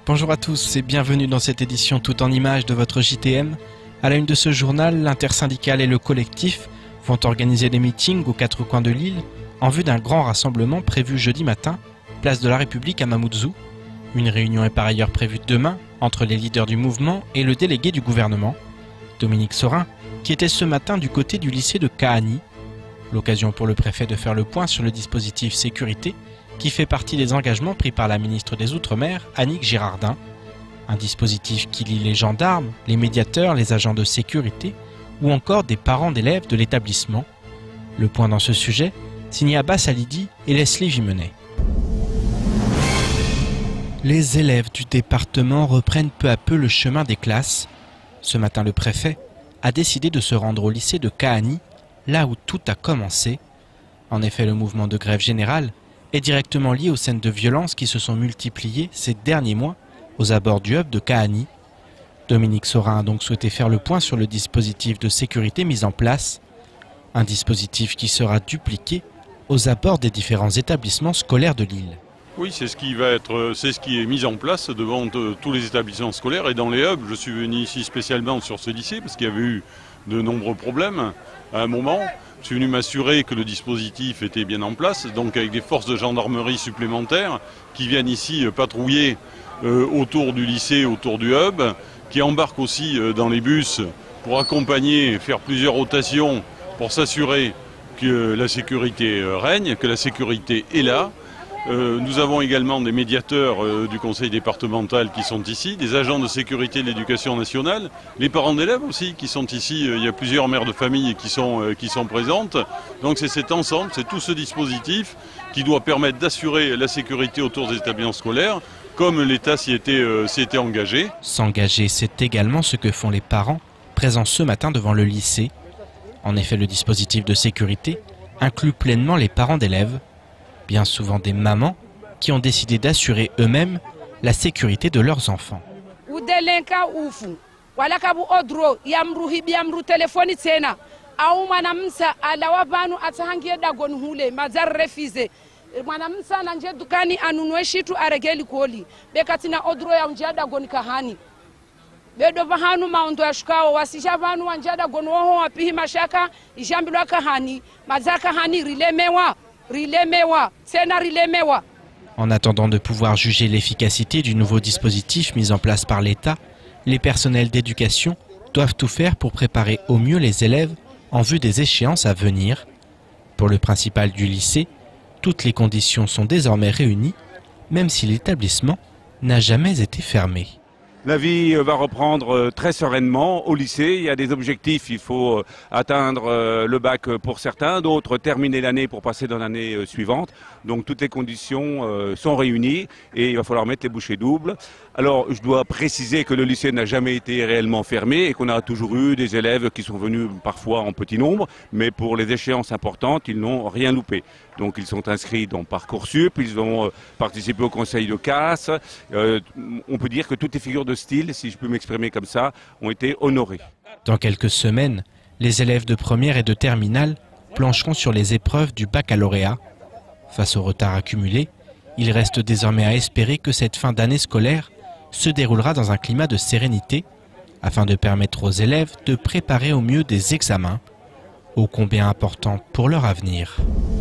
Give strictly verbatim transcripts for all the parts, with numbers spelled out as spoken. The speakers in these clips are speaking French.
Bonjour à tous et bienvenue dans cette édition tout en images de votre J T M. À la une de ce journal, l'intersyndicale et le collectif vont organiser des meetings aux quatre coins de l'île en vue d'un grand rassemblement prévu jeudi matin, place de la République à Mamoudzou. Une réunion est par ailleurs prévue demain entre les leaders du mouvement et le délégué du gouvernement, Dominique Sorin, qui était ce matin du côté du lycée de Kahani. L'occasion pour le préfet de faire le point sur le dispositif sécurité qui fait partie des engagements pris par la ministre des Outre-mer, Annick Girardin. Un dispositif qui lie les gendarmes, les médiateurs, les agents de sécurité ou encore des parents d'élèves de l'établissement. Le point dans ce sujet, signé Abbas Alidi et Leslie Vimenet. Les élèves du département reprennent peu à peu le chemin des classes. Ce matin, le préfet a décidé de se rendre au lycée de Kahani, là où tout a commencé. En effet, le mouvement de grève générale est directement lié aux scènes de violence qui se sont multipliées ces derniers mois aux abords du hub de Kahani. Dominique Sorin a donc souhaité faire le point sur le dispositif de sécurité mis en place, un dispositif qui sera dupliqué aux abords des différents établissements scolaires de l'île. Oui, c'est ce qui va être, c'est ce qui est mis en place devant tous les établissements scolaires et dans les hubs. Je suis venu ici spécialement sur ce lycée parce qu'il y avait eu de nombreux problèmes à un moment. Je suis venu m'assurer que le dispositif était bien en place, donc avec des forces de gendarmerie supplémentaires qui viennent ici patrouiller euh, autour du lycée, autour du hub, qui embarquent aussi euh, dans les bus pour accompagner, faire plusieurs rotations pour s'assurer que la sécurité euh, règne, que la sécurité est là. Euh, nous avons également des médiateurs euh, du conseil départemental qui sont ici, des agents de sécurité de l'éducation nationale, les parents d'élèves aussi qui sont ici, euh, il y a plusieurs mères de famille qui sont, euh, qui sont présentes. Donc c'est cet ensemble, c'est tout ce dispositif qui doit permettre d'assurer la sécurité autour des établissements scolaires, comme l'État s'y était, euh, s'y était engagé. S'engager, c'est également ce que font les parents présents ce matin devant le lycée. En effet, le dispositif de sécurité inclut pleinement les parents d'élèves, bien souvent des mamans qui ont décidé d'assurer eux-mêmes la sécurité de leurs enfants. En attendant de pouvoir juger l'efficacité du nouveau dispositif mis en place par l'État, les personnels d'éducation doivent tout faire pour préparer au mieux les élèves en vue des échéances à venir. Pour le principal du lycée, toutes les conditions sont désormais réunies, même si l'établissement n'a jamais été fermé. La vie va reprendre très sereinement au lycée. Il y a des objectifs. Il faut atteindre le bac pour certains, d'autres terminer l'année pour passer dans l'année suivante. Donc toutes les conditions sont réunies et il va falloir mettre les bouchées doubles. Alors je dois préciser que le lycée n'a jamais été réellement fermé et qu'on a toujours eu des élèves qui sont venus parfois en petit nombre, mais pour les échéances importantes, ils n'ont rien loupé. Donc ils sont inscrits dans Parcoursup, ils ont participé au conseil de classe. Euh, on peut dire que toutes les figures de style, si je peux m'exprimer comme ça, ont été honorées. Dans quelques semaines, les élèves de première et de terminale plancheront sur les épreuves du baccalauréat. Face au retard accumulé, il reste désormais à espérer que cette fin d'année scolaire se déroulera dans un climat de sérénité afin de permettre aux élèves de préparer au mieux des examens, ô combien importants pour leur avenir.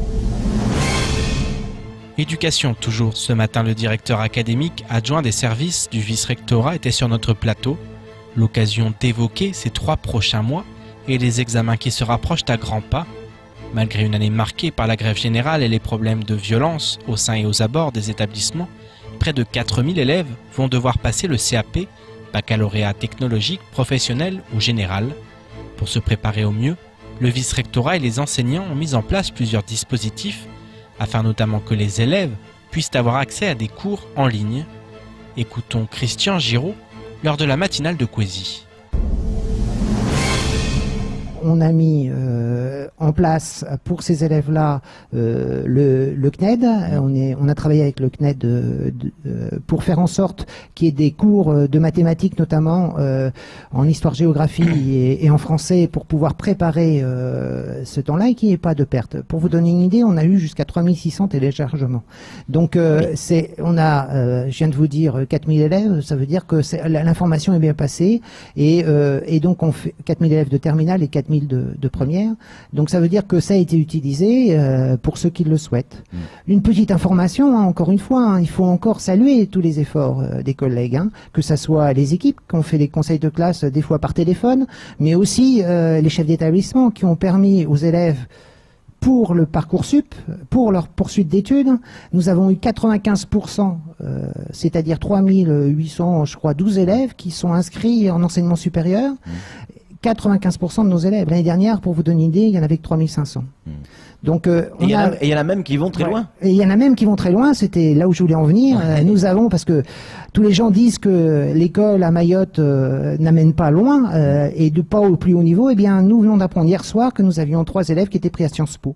Éducation toujours. Ce matin, le directeur académique adjoint des services du vice-rectorat était sur notre plateau. L'occasion d'évoquer ces trois prochains mois et les examens qui se rapprochent à grands pas. Malgré une année marquée par la grève générale et les problèmes de violence au sein et aux abords des établissements, près de quatre mille élèves vont devoir passer le C A P, baccalauréat technologique, professionnel ou général. Pour se préparer au mieux, le vice-rectorat et les enseignants ont mis en place plusieurs dispositifs afin notamment que les élèves puissent avoir accès à des cours en ligne. Écoutons Christian Giraud lors de la matinale de Kwezi. on a mis euh, en place pour ces élèves-là euh, le, le C N E D. On, est, on a travaillé avec le C N E D de, de, pour faire en sorte qu'il y ait des cours de mathématiques, notamment euh, en histoire-géographie et, et en français, pour pouvoir préparer euh, ce temps-là et qu'il n'y ait pas de perte. Pour vous donner une idée, on a eu jusqu'à trois mille six cents téléchargements. Donc, euh, c'est, on a, euh, je viens de vous dire, quatre mille élèves, ça veut dire que l'information est bien passée, et, euh, et donc on fait quatre mille élèves de terminale et quatre mille de, de première. Donc ça veut dire que ça a été utilisé euh, pour ceux qui le souhaitent. Mmh. Une petite information, hein, encore une fois, hein, il faut encore saluer tous les efforts euh, des collègues, hein, que ça soit les équipes qui ont fait les conseils de classe euh, des fois par téléphone, mais aussi euh, les chefs d'établissement qui ont permis aux élèves, pour le Parcoursup, pour leur poursuite d'études, nous avons eu quatre-vingt-quinze pour cent, euh, c'est-à-dire trois mille huit cents, je crois, douze élèves qui sont inscrits en enseignement supérieur. Mmh. quatre-vingt-quinze pour cent de nos élèves. L'année dernière, pour vous donner une idée, il y en avait que trois mille cinq cents. Mmh. Donc, euh, on et il y, a... y en a même qui vont très ouais. loin. Et il y en a même qui vont très loin. C'était là où je voulais en venir. Ouais. Euh, nous avons, parce que tous les gens disent que l'école à Mayotte euh, n'amène pas loin euh, et de pas au plus haut niveau. Eh bien, nous venons d'apprendre hier soir que nous avions trois élèves qui étaient pris à Sciences Po.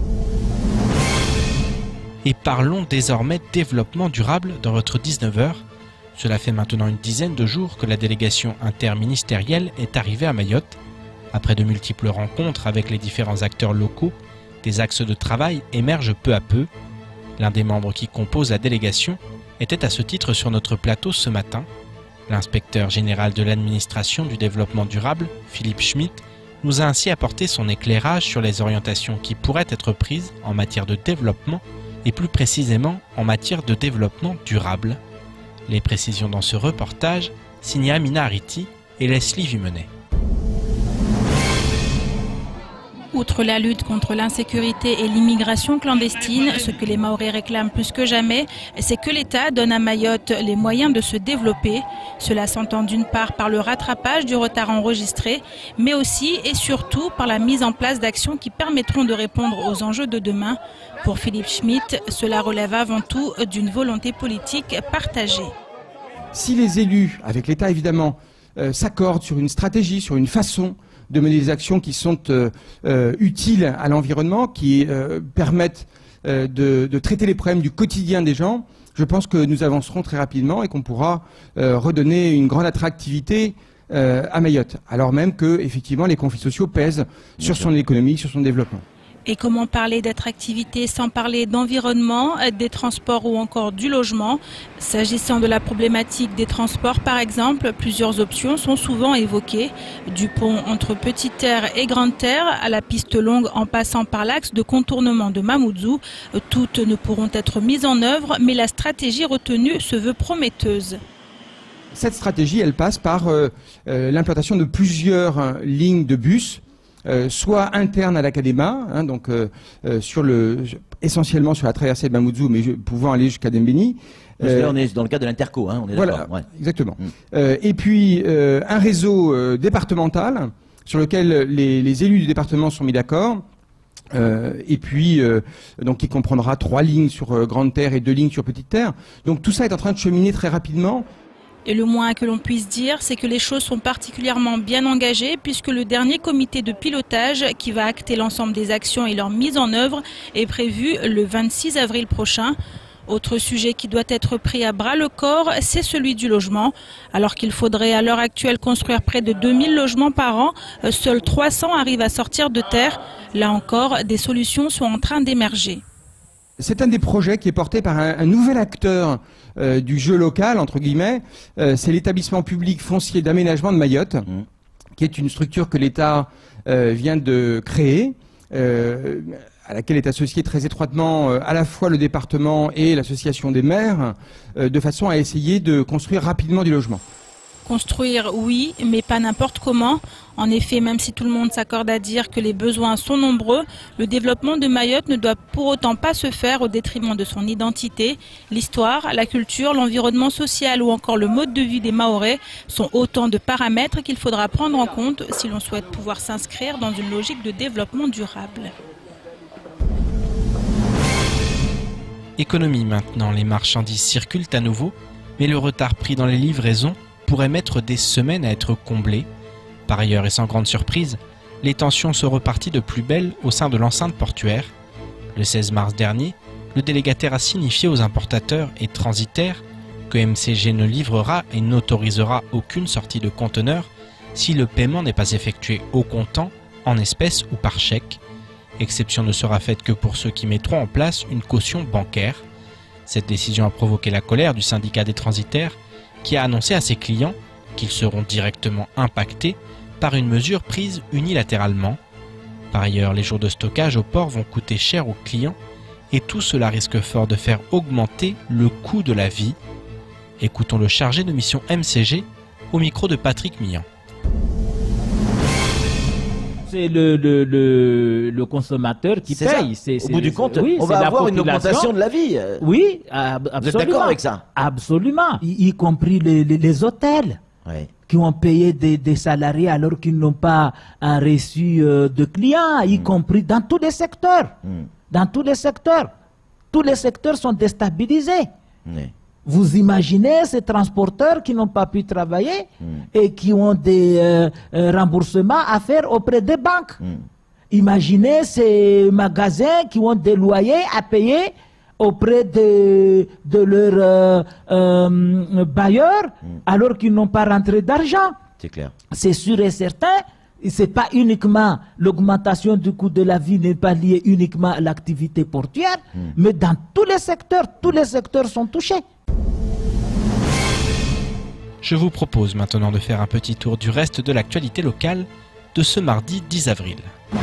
Et parlons désormais développement durable dans votre dix-neuf heures. Cela fait maintenant une dizaine de jours que la délégation interministérielle est arrivée à Mayotte. Après de multiples rencontres avec les différents acteurs locaux, des axes de travail émergent peu à peu. L'un des membres qui composent la délégation était à ce titre sur notre plateau ce matin. L'inspecteur général de l'administration du développement durable, Philippe Schmitt, nous a ainsi apporté son éclairage sur les orientations qui pourraient être prises en matière de développement et plus précisément en matière de développement durable. Les précisions dans ce reportage, signé Amina Ariti et Leslie Vimenet. Outre la lutte contre l'insécurité et l'immigration clandestine, ce que les Mahorais réclament plus que jamais, c'est que l'État donne à Mayotte les moyens de se développer. Cela s'entend d'une part par le rattrapage du retard enregistré, mais aussi et surtout par la mise en place d'actions qui permettront de répondre aux enjeux de demain. Pour Philippe Schmitt, cela relève avant tout d'une volonté politique partagée. Si les élus, avec l'État évidemment, euh, s'accordent sur une stratégie, sur une façon de mener des actions qui sont euh, euh, utiles à l'environnement, qui euh, permettent euh, de, de traiter les problèmes du quotidien des gens, je pense que nous avancerons très rapidement et qu'on pourra euh, redonner une grande attractivité euh, à Mayotte, alors même que effectivement les conflits sociaux pèsent sur son économie, sur son développement. Et comment parler d'attractivité sans parler d'environnement, des transports ou encore du logement? S'agissant de la problématique des transports, par exemple, plusieurs options sont souvent évoquées. Du pont entre Petite Terre et Grande Terre à la piste longue en passant par l'axe de contournement de Mamoudzou, toutes ne pourront être mises en œuvre, mais la stratégie retenue se veut prometteuse. Cette stratégie, elle passe par euh, euh, l'implantation de plusieurs euh, lignes de bus, Euh, soit interne à l'Académa, hein, donc euh, euh, sur le, essentiellement sur la traversée de Mamoudzou, mais je, pouvant aller jusqu'à Dembéni. Euh, là, on est dans le cas de l'Interco, hein, on est voilà, ouais. exactement. Mm. Euh, et puis euh, un réseau euh, départemental sur lequel les, les élus du département sont mis d'accord. Euh, et puis, euh, donc, qui comprendra trois lignes sur euh, Grande Terre et deux lignes sur Petite Terre. Donc tout ça est en train de cheminer très rapidement. Et le moins que l'on puisse dire, c'est que les choses sont particulièrement bien engagées puisque le dernier comité de pilotage qui va acter l'ensemble des actions et leur mise en œuvre est prévu le vingt-six avril prochain. Autre sujet qui doit être pris à bras le corps, c'est celui du logement. Alors qu'il faudrait à l'heure actuelle construire près de deux mille logements par an, seuls trois cents arrivent à sortir de terre. Là encore, des solutions sont en train d'émerger. C'est un des projets qui est porté par un, un nouvel acteur euh, du jeu local, entre guillemets. Euh, c'est l'établissement public foncier d'aménagement de Mayotte, mmh. qui est une structure que l'État euh, vient de créer, euh, à laquelle est associé très étroitement euh, à la fois le département et l'association des maires, euh, de façon à essayer de construire rapidement du logement. Construire, oui, mais pas n'importe comment. En effet, même si tout le monde s'accorde à dire que les besoins sont nombreux, le développement de Mayotte ne doit pour autant pas se faire au détriment de son identité. L'histoire, la culture, l'environnement social ou encore le mode de vie des Mahorais sont autant de paramètres qu'il faudra prendre en compte si l'on souhaite pouvoir s'inscrire dans une logique de développement durable. Économie maintenant, les marchandises circulent à nouveau, mais le retard pris dans les livraisons pourrait mettre des semaines à être comblé. Par ailleurs, et sans grande surprise, les tensions sont reparties de plus belle au sein de l'enceinte portuaire. Le seize mars dernier, le délégataire a signifié aux importateurs et transitaires que M C G ne livrera et n'autorisera aucune sortie de conteneurs si le paiement n'est pas effectué au comptant, en espèces ou par chèque. Exception ne sera faite que pour ceux qui mettront en place une caution bancaire. Cette décision a provoqué la colère du syndicat des transitaires qui a annoncé à ses clients qu'ils seront directement impactés par une mesure prise unilatéralement. Par ailleurs, les jours de stockage au port vont coûter cher aux clients et tout cela risque fort de faire augmenter le coût de la vie. Écoutons le chargé de mission M C G au micro de Patrick Millan. C'est le, le, le, le consommateur qui paye. C'est Au bout du compte, oui, on va avoir une augmentation de la vie. Oui, absolument. Vous êtes d'accord avec ça? Absolument, y, y compris les, les, les hôtels. Oui. Qui ont payé des, des salariés alors qu'ils n'ont pas un reçu euh, de clients, y mmh. compris dans tous les secteurs. Mmh. Dans tous les secteurs. Tous les secteurs sont déstabilisés. Mmh. Vous imaginez ces transporteurs qui n'ont pas pu travailler mmh. et qui ont des euh, euh, remboursements à faire auprès des banques. Mmh. Imaginez ces magasins qui ont des loyers à payer auprès de, de leurs euh, euh, bailleurs, mmh. alors qu'ils n'ont pas rentré d'argent. C'est clair. C'est sûr et certain, c'est pas uniquement l'augmentation du coût de la vie n'est pas liée uniquement à l'activité portuaire, mmh. mais dans tous les secteurs, tous les secteurs sont touchés. Je vous propose maintenant de faire un petit tour du reste de l'actualité locale de ce mardi dix avril.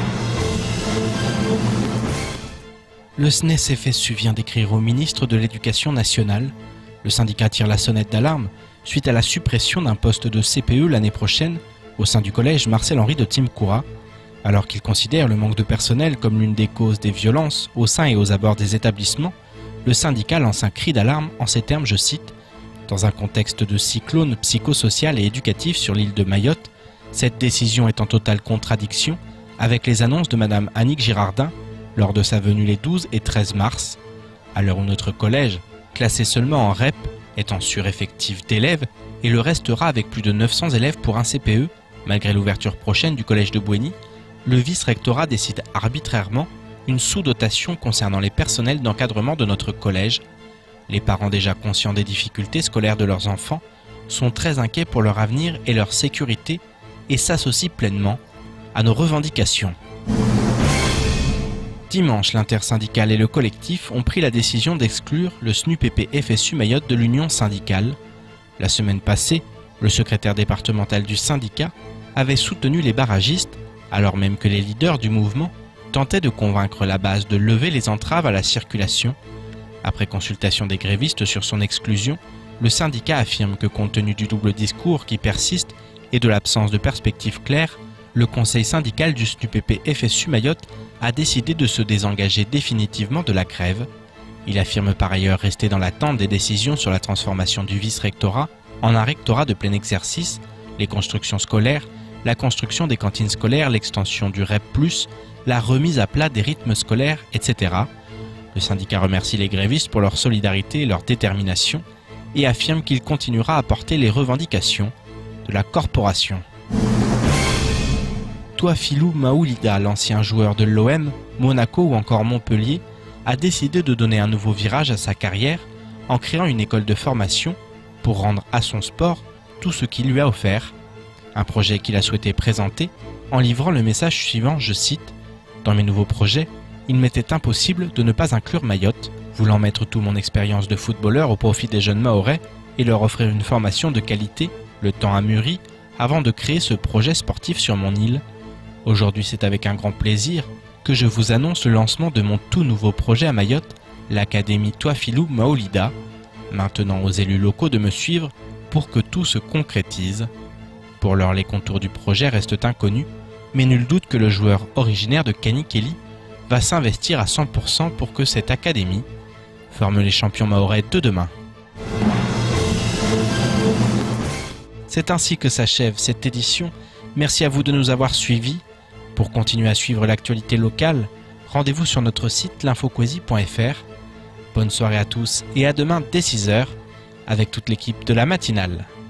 Le S N E S F S U vient d'écrire au ministre de l'Éducation nationale. Le syndicat tire la sonnette d'alarme suite à la suppression d'un poste de C P E l'année prochaine au sein du collège Marcel-Henri de Timkoura, alors qu'il considère le manque de personnel comme l'une des causes des violences au sein et aux abords des établissements. Le syndicat lance un cri d'alarme en ces termes, je cite, « Dans un contexte de cyclone psychosocial et éducatif sur l'île de Mayotte, cette décision est en totale contradiction avec les annonces de Madame Annick Girardin lors de sa venue les douze et treize mars, à l'heure où notre collège, classé seulement en R E P, est en sureffectif d'élèves et le restera avec plus de neuf cents élèves pour un C P E, malgré l'ouverture prochaine du collège de Bouéni, le vice-rectorat décide arbitrairement une sous-dotation concernant les personnels d'encadrement de notre collège. Les parents déjà conscients des difficultés scolaires de leurs enfants sont très inquiets pour leur avenir et leur sécurité et s'associent pleinement à nos revendications. Dimanche, l'intersyndicale et le collectif ont pris la décision d'exclure le S N U P P F S U Mayotte de l'union syndicale. La semaine passée, le secrétaire départemental du syndicat avait soutenu les barragistes, alors même que les leaders du mouvement tentaient de convaincre la base de lever les entraves à la circulation. Après consultation des grévistes sur son exclusion, le syndicat affirme que compte tenu du double discours qui persiste et de l'absence de perspectives claires, le conseil syndical du S N U P P F S U Mayotte a décidé de se désengager définitivement de la grève. Il affirme par ailleurs rester dans l'attente des décisions sur la transformation du vice-rectorat en un rectorat de plein exercice, les constructions scolaires, la construction des cantines scolaires, l'extension du R E P plus, la remise à plat des rythmes scolaires, et cetera. Le syndicat remercie les grévistes pour leur solidarité et leur détermination et affirme qu'il continuera à porter les revendications de la corporation. Touafilou Maoulida, l'ancien joueur de l'O M, Monaco ou encore Montpellier, a décidé de donner un nouveau virage à sa carrière en créant une école de formation pour rendre à son sport tout ce qu'il lui a offert. Un projet qu'il a souhaité présenter en livrant le message suivant, je cite, « Dans mes nouveaux projets, il m'était impossible de ne pas inclure Mayotte, voulant mettre toute mon expérience de footballeur au profit des jeunes Mahorais et leur offrir une formation de qualité, le temps a mûri, avant de créer ce projet sportif sur mon île. Aujourd'hui, c'est avec un grand plaisir que je vous annonce le lancement de mon tout nouveau projet à Mayotte, l'Académie Touafilou Maoulida, maintenant aux élus locaux de me suivre pour que tout se concrétise. Pour l'heure, les contours du projet restent inconnus, mais nul doute que le joueur originaire de Kanikeli va s'investir à cent pour cent pour que cette académie forme les champions mahorais de demain. C'est ainsi que s'achève cette édition. Merci à vous de nous avoir suivis. Pour continuer à suivre l'actualité locale, rendez-vous sur notre site l'infoquesie point F R. Bonne soirée à tous et à demain dès six heures avec toute l'équipe de la matinale.